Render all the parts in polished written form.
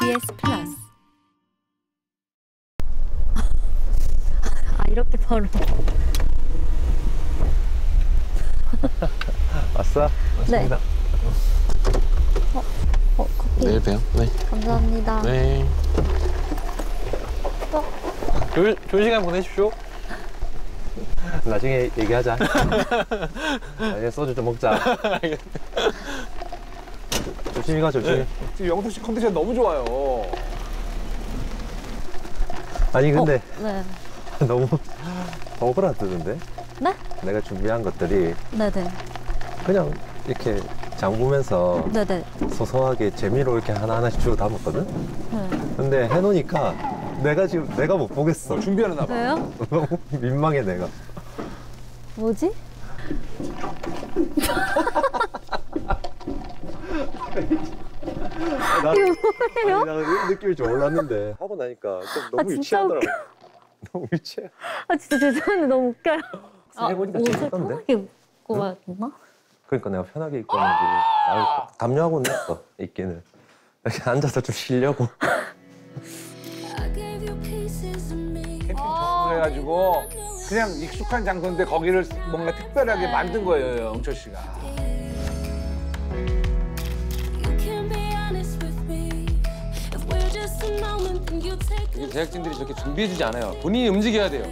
TBS 플러스. 아, 이렇게 바로. 왔어? 네. 왔습니다. 커피. 내일 봬요. 네. 감사합니다. 네. 좋은 시간 보내십시오. 나중에 얘기하자. 나중에 소주 좀 먹자. 조심히 가, 조심히. 지금 영탁 씨 컨디션 너무 좋아요. 아니, 근데 네. 너무 오그라드는데? 네? 내가 준비한 것들이 네네. 그냥 이렇게 장 보면서 네네. 소소하게 재미로 이렇게 하나하나씩 주워 담았거든? 네. 근데 해놓으니까 내가 못 보겠어. 준비하나 봐. 왜요? 너무 민망해, 내가. 뭐지? 이게 뭐예요? 나 이런 느낌일 줄 몰랐는데 하고 나니까 좀 너무 진짜 유치하더라고. 너무 유치해. 아, 진짜 죄송한데 너무 웃겨요. 해보니까 옷을 재밌던데? 편하게 입고 와야 되나? 그러니까 내가 편하게 입고 있는 게 나을 거. 담요하고는 했어, 입기는. 이렇게 앉아서 좀 쉬려고. 캠핑 처음 해가지고 그냥 익숙한 장소인데 거기를 뭔가 특별하게 만든 거예요, 영철 씨가. 이게 제작진들이 저렇게 준비해주지 않아요. 본인이 움직여야 돼요.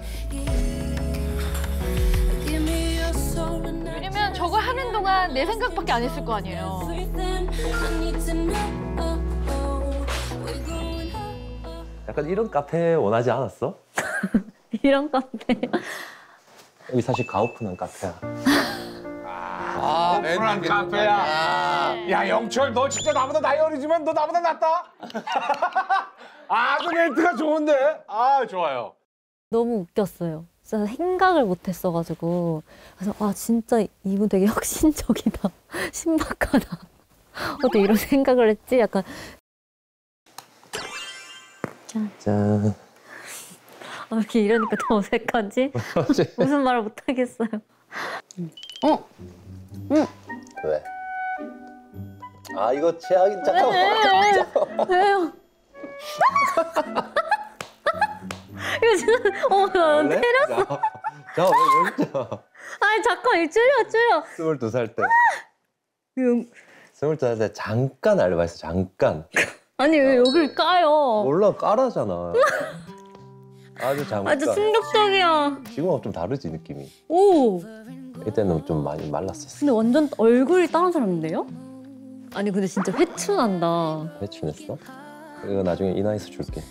왜냐면 저거 하는 동안 내 생각밖에 안 했을 거 아니에요. 약간 이런 카페 원하지 않았어? 이런 카페. 여기 사실 가오픈한 카페야. 오픈한 카페야. 야, 영철 너 진짜 나보다 나이 어리지만 너 나보다 낫다. 아주 멘트가 좋은데. 아, 좋아요. 너무 웃겼어요. 진짜 생각을 못 했어가지고. 그래서, 아, 진짜 이분 되게 혁신적이다. 신박하다. 어떻게 이런 생각을 했지? 약간. 짠. 아, 이렇게 이러니까 더 어색하지? 무슨 말을 못 하겠어요. 왜? 아, 이거 최악인 잠깐만. 왜요? 이거 지금, 나 때렸어. 자, 왜 진짜. 아니, 잠깐, 줄여. 22살 때. 용- 22살 때 잠깐 알바했어, 잠깐. 아니, 왜 여길 까요? 몰라, 까라잖아. 아주 잠깐. 아주 충격적이야. 지금하고 좀 다르지, 느낌이. 오! 이때는 좀 많이 말랐었어. 근데 완전 얼굴이 다른 사람인데요? 아니, 근데 진짜 회추 난다. 배춘했어? 이거 나중에 인화해서 줄게.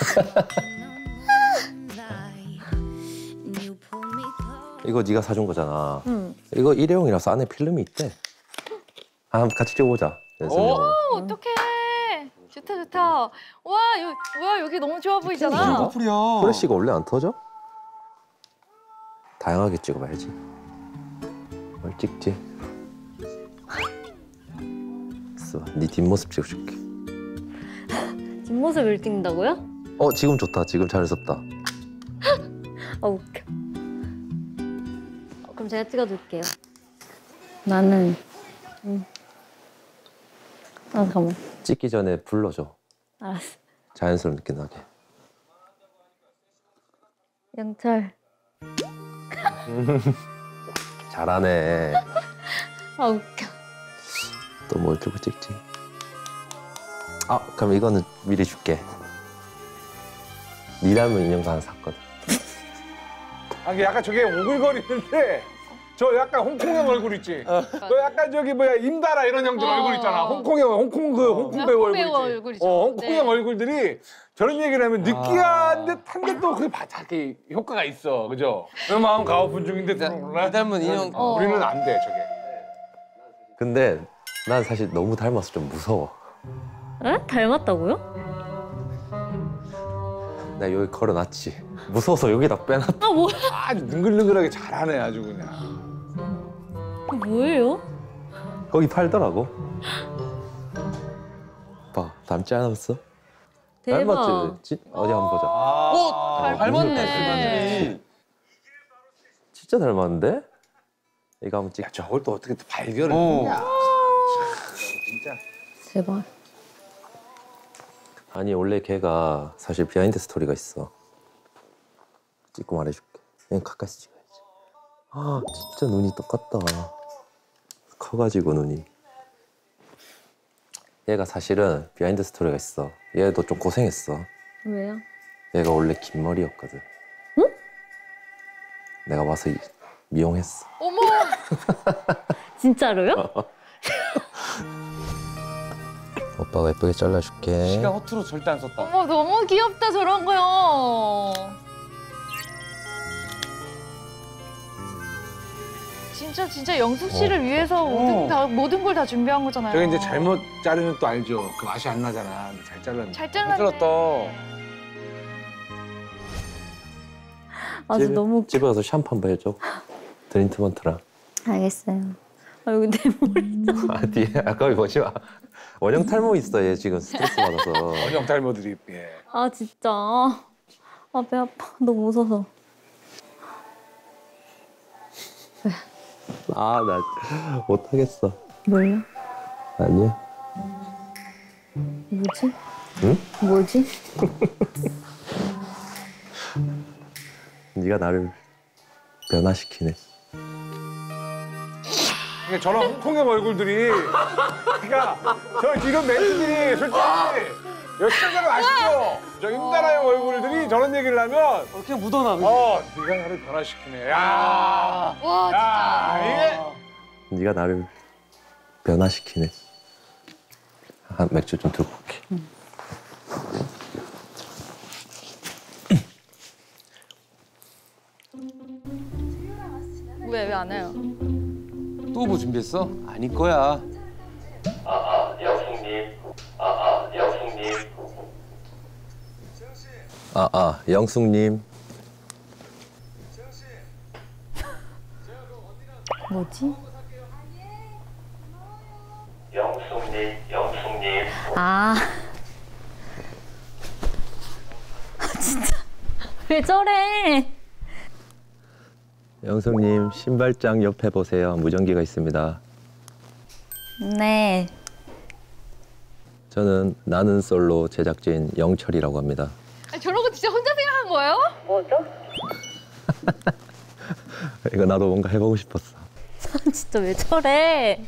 이거 네가 사준 거잖아. 응. 이거 일회용이라서 안에 필름이 있대. 아, 한번 같이 찍어보자. 연습용. 어떡해. 좋다. 와, 뭐야, 여기 너무 좋아 보이잖아. 프레쉬가 원래 안 터져? 다양하게 찍어봐야지. 뭘 찍지? 있어, 네 뒷모습 찍어줄게. 뒷모습을 찍는다고요? 지금 좋다. 지금 자연스럽다. 아, 웃겨. 그럼 제가 찍어줄게요. 나는... 아, 잠깐만. 찍기 전에 불러줘. 알았어. 자연스럽게 나게. 영철. 잘하네. 아, 웃겨. 또 뭘 들고 찍지? 아, 그럼 이거는 미리 줄게. 니 닮은 인형도 하나 샀거든. 아, 이게 약간 저게 오글거리는데 저 약간 홍콩형 얼굴 있지? 너 약간 저기 뭐야 임다라 이런 형들 얼굴 있잖아. 홍콩형, 홍콩 배우 얼굴 있지? 얼굴이죠. 홍콩형 네. 얼굴들이 저런 얘기를 하면 느끼한 듯한데 또 그게 바짝이 효과가 있어. 그죠? 그 마음 가오픈 중인데 몰라? 닮은 인형. 우리는 안 돼, 저게. 근데 난 사실 너무 닮아서 좀 무서워. 에? 닮았다고요? 나 여기 걸어놨지. 무서워서 여기다 빼놨다. 아, 뭐야? 아주 능글능글하게 잘하네, 아주 그냥. 뭐예요? 거기 팔더라고. 봐, 닮지 않았어? 대박. 닮았지? 어디 한번 보자. 닮았네. 진짜 닮았는데? 이거 한번 야, 찍자. 저걸 또 어떻게 또 발견을 했냐. 진짜. 제발. 아니 원래 걔가 사실 비하인드 스토리가 있어. 찍고 말해줄게. 그냥 가까이서 찍어야지. 아 진짜 눈이 똑같다. 커가지고 눈이. 얘가 사실은 비하인드 스토리가 있어. 얘도 좀 고생했어. 왜요? 얘가 원래 긴 머리였거든. 응? 내가 와서 미용했어. 어머. 진짜로요? 오빠가 예쁘게 잘라줄게. 시간 허투루 절대 안 썼다. 어머 너무 귀엽다 저런 거요. 진짜 영숙 씨를 위해서 모든 걸 다 준비한 거잖아요. 저게 이제 잘못 자르면 또 알죠. 그 맛이 안 나잖아. 근데 잘 잘랐네. 잘 잘 잘랐네. 잘랐다. 아주 너무 웃겨. 집에 가서 샴푸 한번 해줘. 트리트먼트랑. 알겠어요. 아, 여기 내 머리. 아 뒤에 아까 보지 마. 원형 탈모 있어 얘 지금 스트레스 받아서. 원형 탈모들이 예. 아 진짜. 아 배 아파. 너무 웃어서. 아 나 못하겠어. 뭘요? 아니야. 뭐지? 응? 뭐지? 네가 나를 변화시키네. 그러니까 저런 홍콩형 얼굴들이 그러니까 저 이런 멘트들이 솔직히 여시청자는 아시죠? 저 임다라형 얼굴들이 저런 얘기를 하면 그냥 묻어나. 네가 나를 변화시키네. 야, 와 야 이게 네가 나를 변화시키네. 한 맥주 좀 들고 올게. 진짜. 왜 안 해요? 또 뭐 준비했어? 아닐 거야. 영숙님. 영숙님. 영숙님. 뭐지? 영숙님. 아. 진짜. 왜 저래? 영숙님 신발장 옆에 보세요. 무전기가 있습니다. 네. 저는 나는 솔로 제작진 영철이라고 합니다. 아니, 저런 거 진짜 혼자 생각한 거예요? 이거 나도 뭔가 해보고 싶었어. 진짜 왜 저래?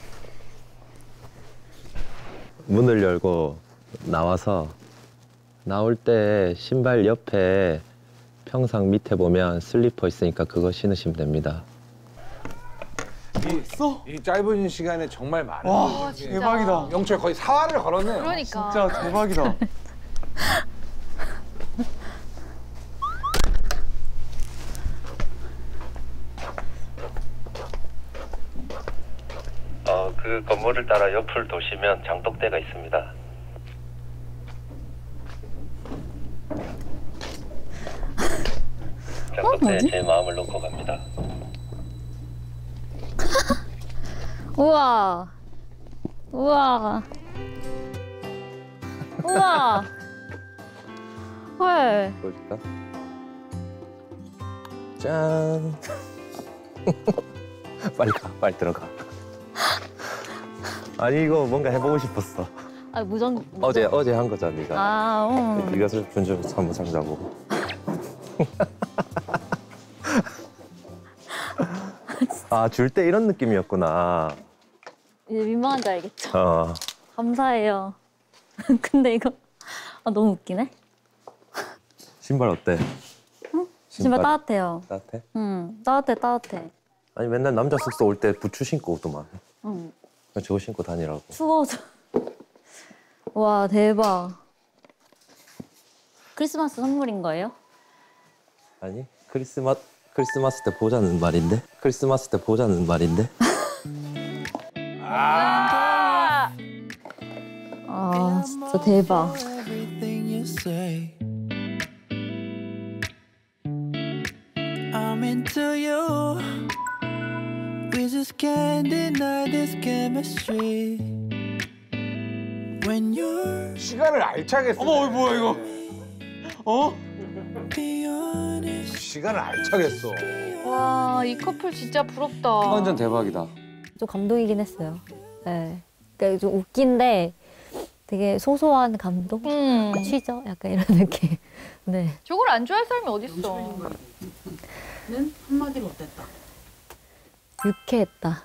문을 열고 나와서 나올 때 신발 옆에 평상 밑에 보면 슬리퍼 있으니까 그거 신으시면 됩니다. 이 짧은 시간에 정말 많은 와, 분들이 대박이다. 영철 거의 사활을 걸었네. 그러니까. 진짜 대박이다. 그 건물을 따라 옆을 도시면 장독대가 있습니다. 장독대에 뭐지? 제 마음을 놓고 갑니다. 우와. 우와. 우와. 헐. 보여줄까? 짠. 빨리 가, 빨리 들어가. 아니 이거 뭔가 해보고 싶었어. 아, 무전. 어제 한 거잖아, 네가. 아, 응. 네가 슬픈 줄 한번 상자고. 아, 줄 때 이런 느낌이었구나. 이제 민망한지 알겠죠? 어. 감사해요. 근데 이거 너무 웃기네. 신발 어때? 신발 따뜻해요. 따뜻해? 응, 따뜻해. 아니 맨날 남자 숙소 올 때 부츠 신고 오더만. 응, 그냥 저거 신고 다니라고. 추워져. 와, 대박. 크리스마스 선물인 거예요? 아니 크리스마스 때 보자는 말인데. 크리스마스 때 보자는 말인데. 아, 진짜 대박. Everything you say. I'm into you. We just can't deny this chemistry. When you're 시간을 알차게 쓰네. 어머, 뭐야 이거? 어? be honest. 시간을 알차게 써. 와, 이 커플 진짜 부럽다. 완전 대박이다. 좀 감동이긴 했어요. 네. 그러니까 좀 웃긴데 되게 소소한 감동? 취죠? 약간 이런 느낌. 네. 저걸 안 좋아할 사람이 어딨어. 는 한마디로 어땠다? 유쾌했다.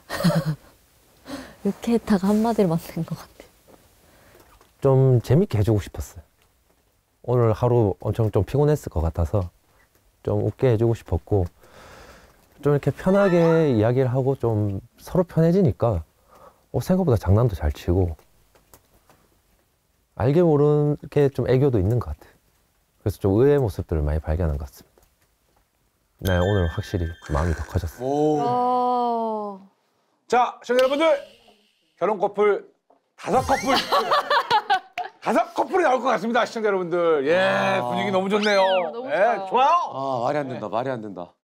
유쾌했다가 한마디로 맞는 것 같아요. 좀 재밌게 해주고 싶었어요. 오늘 하루 엄청 좀 피곤했을 것 같아서 좀 웃게 해주고 싶었고 좀 이렇게 편하게 이야기를 하고 좀 서로 편해지니까 생각보다 장난도 잘 치고 알게 모르게 좀 애교도 있는 것 같아요. 그래서 좀 의외의 모습들을 많이 발견한 것 같습니다. 네, 오늘 확실히 마음이 더 커졌어요. 어... 자, 시청자 여러분들 결혼 커플 5커플 5커플이 나올 것 같습니다, 시청자 여러분들. 예, 분위기 너무 좋네요. 너무 예, 좋아요. 좋아요. 아 말이 안 된다. 말이 안 된다.